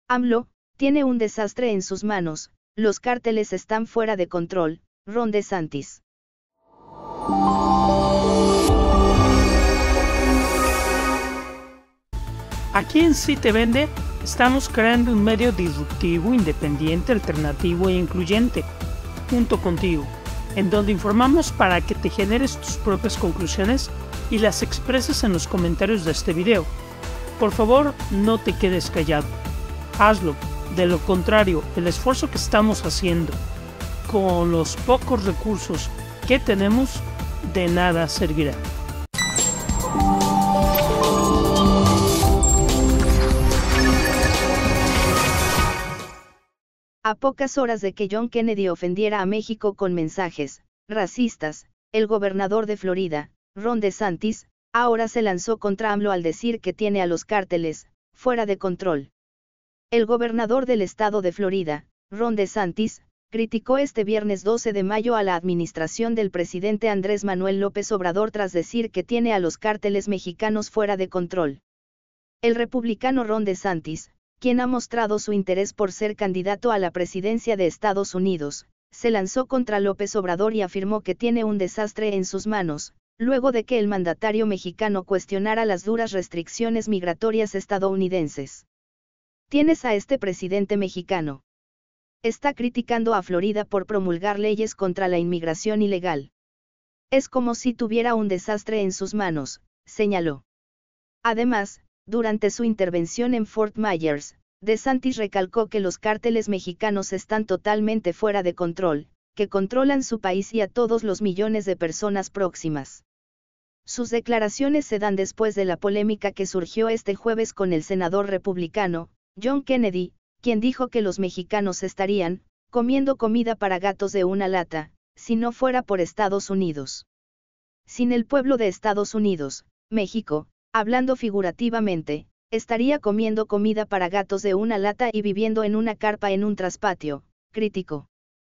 AMLO tiene un desastre en sus manos, los cárteles están fuera de control, Ron DeSantis. Aquí en Sí Te Vende estamos creando un medio disruptivo, independiente, alternativo e incluyente, junto contigo, en donde informamos para que te generes tus propias conclusiones y las expreses en los comentarios de este video. Por favor, no te quedes callado. Hazlo. De lo contrario, el esfuerzo que estamos haciendo con los pocos recursos que tenemos de nada servirá. A pocas horas de que John Kennedy ofendiera a México con mensajes racistas, el gobernador de Florida, Ron DeSantis, ahora se lanzó contra AMLO al decir que tiene a los cárteles fuera de control. El gobernador del estado de Florida, Ron DeSantis, criticó este viernes 12 de mayo a la administración del presidente Andrés Manuel López Obrador tras decir que tiene a los cárteles mexicanos fuera de control. El republicano Ron DeSantis, quien ha mostrado su interés por ser candidato a la presidencia de Estados Unidos, se lanzó contra López Obrador y afirmó que tiene un desastre en sus manos, luego de que el mandatario mexicano cuestionara las duras restricciones migratorias estadounidenses. Tienes a este presidente mexicano. Está criticando a Florida por promulgar leyes contra la inmigración ilegal. Es como si tuviera un desastre en sus manos, señaló. Además, durante su intervención en Fort Myers, DeSantis recalcó que los cárteles mexicanos están totalmente fuera de control, que controlan su país y a todos los millones de personas próximas. Sus declaraciones se dan después de la polémica que surgió este jueves con el senador republicano, John Kennedy, quien dijo que los mexicanos estarían comiendo comida para gatos de una lata, si no fuera por Estados Unidos. Sin el pueblo de Estados Unidos, México, hablando figurativamente, estaría comiendo comida para gatos de una lata y viviendo en una carpa en un traspatio, criticó.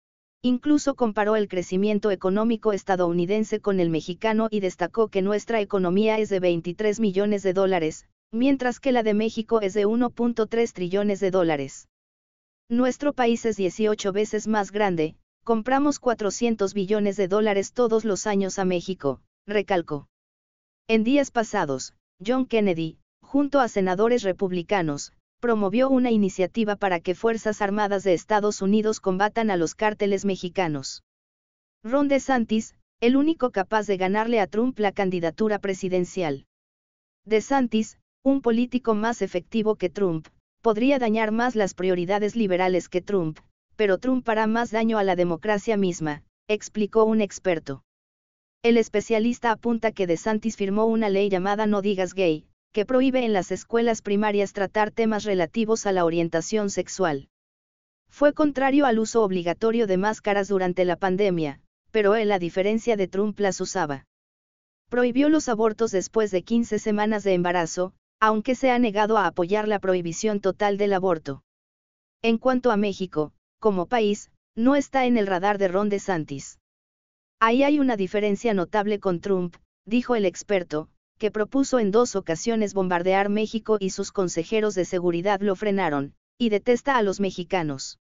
Incluso comparó el crecimiento económico estadounidense con el mexicano y destacó que nuestra economía es de 23 millones de dólares, mientras que la de México es de 1.3 trillones de dólares. Nuestro país es 18 veces más grande, compramos 400 billones de dólares todos los años a México, recalcó. En días pasados, John Kennedy, junto a senadores republicanos, promovió una iniciativa para que Fuerzas Armadas de Estados Unidos combatan a los cárteles mexicanos. Ron DeSantis, el único capaz de ganarle a Trump la candidatura presidencial. DeSantis, un político más efectivo que Trump, podría dañar más las prioridades liberales que Trump, pero Trump hará más daño a la democracia misma, explicó un experto. El especialista apunta que DeSantis firmó una ley llamada No Digas Gay, que prohíbe en las escuelas primarias tratar temas relativos a la orientación sexual. Fue contrario al uso obligatorio de máscaras durante la pandemia, pero él, a diferencia de Trump, las usaba. Prohibió los abortos después de 15 semanas de embarazo, aunque se ha negado a apoyar la prohibición total del aborto. En cuanto a México, como país, no está en el radar de Ron DeSantis. Ahí hay una diferencia notable con Trump, dijo el experto, que propuso en 2 ocasiones bombardear México y sus consejeros de seguridad lo frenaron, y detesta a los mexicanos.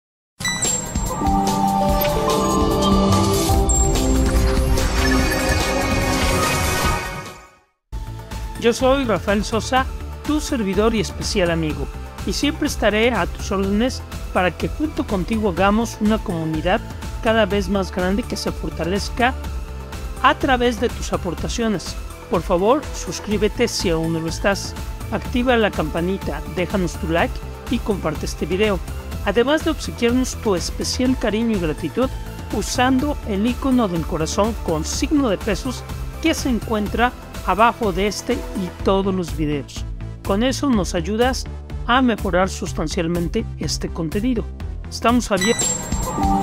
Yo soy Rafael Sosa, tu servidor y especial amigo, y siempre estaré a tus órdenes para que junto contigo hagamos una comunidad cada vez más grande que se fortalezca a través de tus aportaciones. Por favor, suscríbete si aún no lo estás, activa la campanita, déjanos tu like y comparte este video, además de obsequiarnos tu especial cariño y gratitud usando el icono del corazón con signo de pesos que se encuentra abajo de este y todos los videos. Con eso nos ayudas a mejorar sustancialmente este contenido. Estamos abiertos.